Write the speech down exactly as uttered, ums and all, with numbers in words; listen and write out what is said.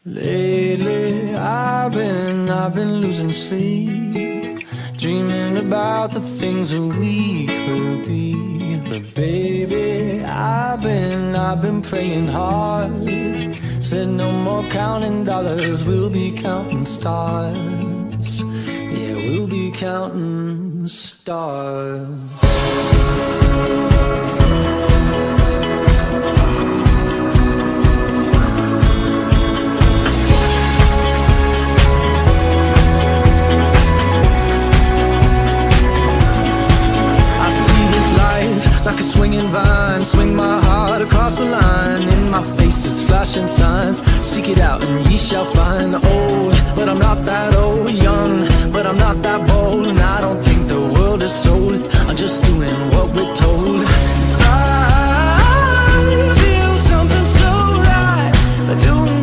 Lately, I've been, I've been losing sleep, dreaming about the things that we could be. But baby, I've been, I've been praying hard. Said no more counting dollars, we'll be counting stars. Yeah, we'll be counting stars. Like a swinging vine, swing my heart across the line. In my face is flashing signs. Seek it out and ye shall find. Old, but I'm not that old. Young, but I'm not that bold. And I don't think the world is sold. I'm just doing what we're told. I feel something so right. I do